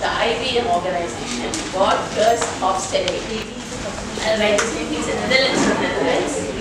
the IBM organization got years of study. Right, he's in the Netherlands from Netherlands.